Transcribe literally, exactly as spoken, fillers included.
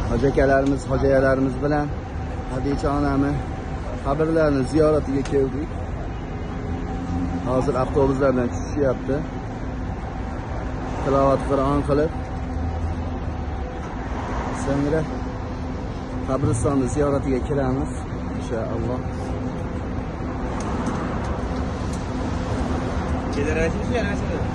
hoji akalarimiz, hojiyalarimiz bilan Hadicha onami qabrlarini ziyoratiga keldik. Hozir avtobuslardan tushishyapti. Tilovat Qur'on qilib, so'ngra qabristonni ziyoratiga kiramiz inshaalloh. Chegarachimiz yana